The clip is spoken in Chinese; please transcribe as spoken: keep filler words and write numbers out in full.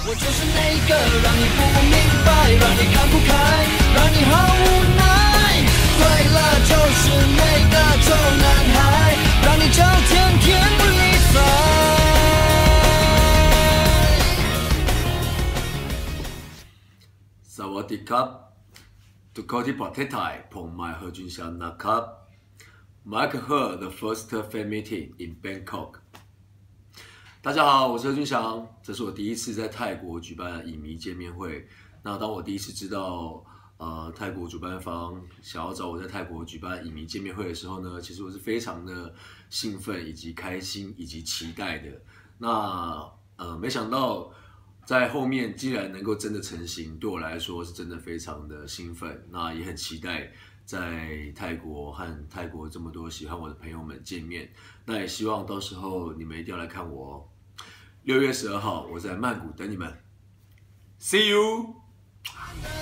我就是那个让你不明白，让你看不开，让你好无奈。对了，就是那个臭男孩，让你叫天天不理睬。 สวัสดีครับทุกคนที่ประเทศไทยผมหมายเฮอร์จุนชันนะครับมาร์คเฮอร์ the first fan meeting in Bangkok。大家好，我是何俊祥，这是我第一次在泰国举办影迷见面会。那当我第一次知道，呃，泰国主办方想要找我在泰国举办影迷见面会的时候呢，其实我是非常的兴奋，以及开心，以及期待的。那呃，没想到在后面竟然能够真的成型，对我来说是真的非常的兴奋。那也很期待在泰国和泰国这么多喜欢我的朋友们见面。那也希望到时候你们一定要来看我哦。六月十二号，我在曼谷等你们 ，See you。